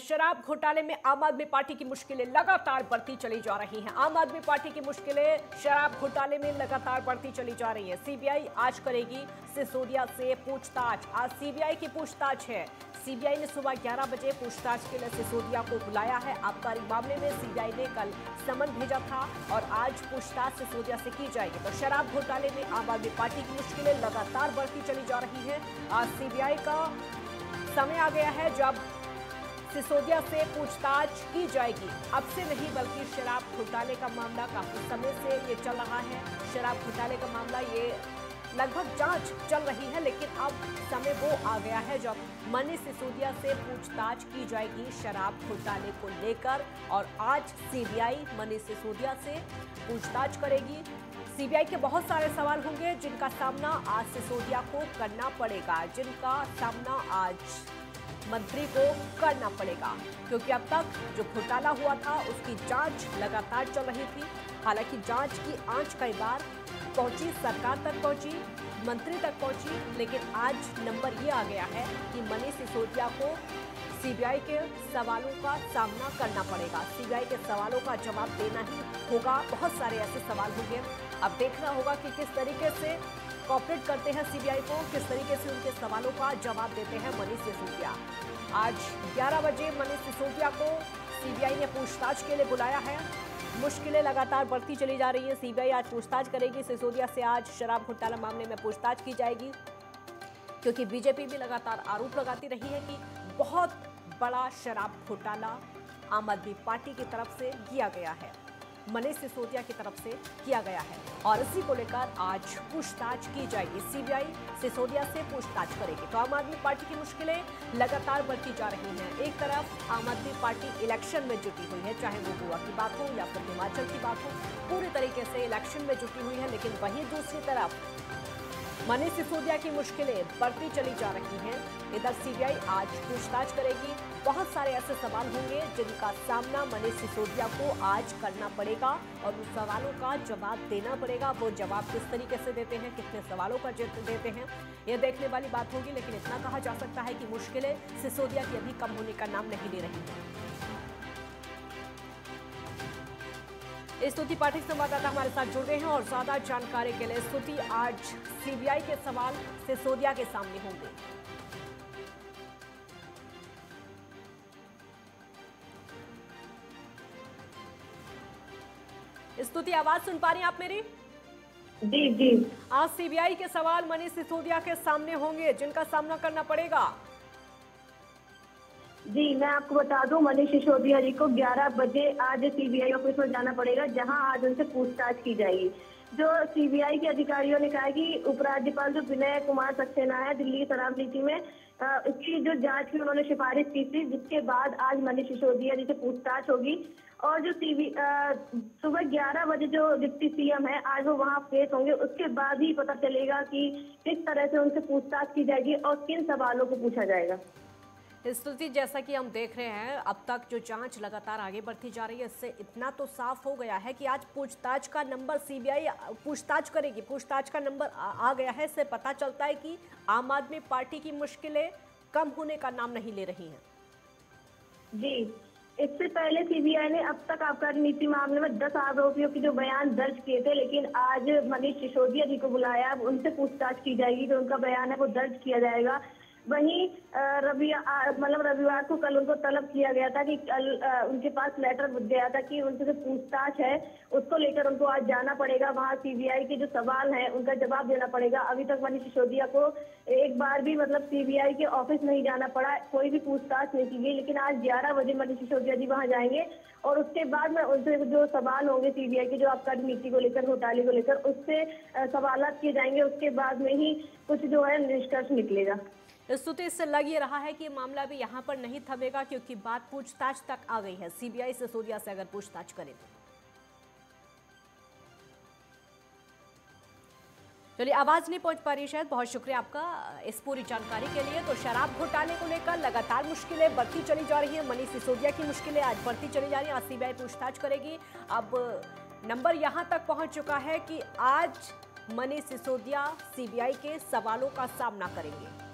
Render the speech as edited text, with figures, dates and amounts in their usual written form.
शराब घोटाले में आम आदमी पार्टी की मुश्किलें लगातार बढ़ती चली जा रही हैं। आम आदमी पार्टी की मुश्किलें शराब घोटाले में लगातार बढ़ती चली जा रही है। सीबीआई आज करेगी सिसोदिया से पूछताछ। आज सीबीआई की पूछताछ है। सीबीआई ने सुबह 11 बजे पूछताछ के लिए सिसोदिया को बुलाया है। आबकारी मामले में सीबीआई ने कल समन भेजा था और आज पूछताछ सिसोदिया से की जाएगी। तो शराब घोटाले में आम आदमी पार्टी की मुश्किलें लगातार बढ़ती चली जा रही है। आज सीबीआई का समय आ गया है जब सिसोदिया से पूछताछ की जाएगी। अब से नहीं बल्कि शराब घोटाले का मामला काफी समय से ये चल रहा है। शराब घोटाले का मामला ये लगभग जांच चल रही है, लेकिन अब समय वो आ गया है जब मनीष सिसोदिया से पूछताछ की जाएगी शराब घोटाले को लेकर। और आज सीबीआई मनीष सिसोदिया से पूछताछ करेगी। सीबीआई के बहुत सारे सवाल होंगे जिनका सामना आज सिसोदिया को करना पड़ेगा, जिनका सामना आज मंत्री को करना पड़ेगा, क्योंकि अब तक जो घोटाला हुआ था उसकी जांच लगातार चल रही थी। हालांकि जांच की आंच कई बार पहुंची, सरकार तक पहुंची, मंत्री तक पहुंची, लेकिन आज नंबर ये आ गया है कि मनीष सिसोदिया को सीबीआई के सवालों का सामना करना पड़ेगा। सीबीआई के सवालों का जवाब देना ही होगा। बहुत सारे ऐसे सवाल होंगे। अब देखना होगा कि किस तरीके से कोऑपरेट करते हैं सीबीआई को, किस तरीके से उनके सवालों का जवाब देते हैं मनीष सिसोदिया। आज 11 बजे मनीष सिसोदिया को सीबीआई ने पूछताछ के लिए बुलाया है। मुश्किलें लगातार बढ़ती चली जा रही है। सीबीआई आज पूछताछ करेगी सिसोदिया से। आज शराब घोटाला मामले में पूछताछ की जाएगी, क्योंकि बीजेपी भी लगातार आरोप लगाती रही है कि बहुत बड़ा शराब घोटाला आम आदमी पार्टी की तरफ से किया गया है, मनीष सिसोदिया की तरफ से किया गया है। और इसी को लेकर आज पूछताछ की जाएगी। सीबीआई सिसोदिया से पूछताछ करेगी। तो आम आदमी पार्टी की मुश्किलें लगातार बढ़ती जा रही हैं। एक तरफ आम आदमी पार्टी इलेक्शन में जुटी हुई है, चाहे वो गोवा की बात हो या फिर हिमाचल की बात हो, पूरी तरीके से इलेक्शन में जुटी हुई है। लेकिन वहीं दूसरी तरफ मनीष सिसोदिया की मुश्किलें बढ़ती चली जा रही हैं। इधर सीबीआई आज पूछताछ करेगी। बहुत सारे ऐसे सवाल होंगे जिनका सामना मनीष सिसोदिया को आज करना पड़ेगा और उन सवालों का जवाब देना पड़ेगा। वो जवाब किस तरीके से देते हैं, कितने सवालों का देते हैं, ये देखने वाली बात होगी। लेकिन इतना कहा जा सकता है कि मुश्किलें सिसोदिया की अभी कम होने का नाम नहीं ले रही है। स्तुति पाठक संवाददाता हमारे साथ जुड़ गए हैं और ज्यादा जानकारी के लिए स्तुति, आज सीबीआई के सवाल सिसोदिया के सामने होंगे। स्तुति, आवाज सुन पा रही हैं आप मेरी? जी जी। आज सीबीआई के सवाल मनीष सिसोदिया के सामने होंगे, जिनका सामना करना पड़ेगा। जी, मैं आपको बता दूं, मनीष सिसोदिया जी को 11 बजे आज सीबीआई ऑफिस में जाना पड़ेगा, जहां आज उनसे पूछताछ की जाएगी। जो सीबीआई के अधिकारियों ने कहा है कि उपराज्यपाल जो विनय कुमार सक्सेना है दिल्ली शराब नीति में, इसकी जो जांच की उन्होंने सिफारिश की थी, जिसके बाद आज मनीष सिसोदिया जी से पूछताछ होगी। और जो सुबह 11 बजे जो डिप्टी सीएम है आज वो वहां पेश होंगे। उसके बाद ही पता चलेगा कि किस तरह से उनसे पूछताछ की जाएगी और किन सवालों को पूछा जाएगा। स्तुति, जैसा कि हम देख रहे हैं अब तक जो जांच लगातार आगे बढ़ती जा रही है, इससे इतना तो साफ हो गया है कि आज पूछताछ का नंबर सीबीआई पूछताछ करेगी। पूछताछ का नंबर आ गया है। इससे पता चलता है कि आम आदमी पार्टी की मुश्किलें कम होने का नाम नहीं ले रही हैं। जी, इससे पहले सीबीआई ने अब तक आबकारी नीति मामले में 10 आरोपियों के जो बयान दर्ज किए थे, लेकिन आज मनीष सिसोदिया जी को बुलाया, उनसे पूछताछ की जाएगी। जो उनका बयान है वो दर्ज किया जाएगा। वहीं रविवार को कल उनको तलब किया गया था कि कल उनके पास लेटर गया था कि उनसे जो पूछताछ है उसको लेकर उनको आज जाना पड़ेगा। वहां सीबीआई के जो सवाल हैं उनका जवाब देना पड़ेगा। अभी तक मनीष सिसोदिया को एक बार भी सीबीआई के ऑफिस नहीं जाना पड़ा, कोई भी पूछताछ नहीं की गई। लेकिन आज 11 बजे मनीष सिसोदिया जी वहां जाएंगे और उसके बाद में उनसे जो सवाल होंगे सीबीआई के जो आबकारी नीति को लेकर, घोटाले को लेकर, उससे सवाल किए जाएंगे। उसके बाद में ही कुछ जो है निष्कर्ष निकलेगा। स्तुति, इससे लग ये रहा है कि मामला भी यहाँ पर नहीं थमेगा, क्योंकि बात पूछताछ तक आ गई है। सीबीआई सिसोदिया से अगर पूछताछ करे तो चलिए, आवाज नहीं पहुंच पा रही शायद। बहुत शुक्रिया आपका इस पूरी जानकारी के लिए। तो शराब घोटाले को लेकर लगातार मुश्किलें बढ़ती चली जा रही है। मनीष सिसोदिया की मुश्किलें आज बढ़ती चली जा रही है। आज सीबीआई पूछताछ करेगी। अब नंबर यहां तक पहुंच चुका है कि आज मनीष सिसोदिया सीबीआई के सवालों का सामना करेंगे।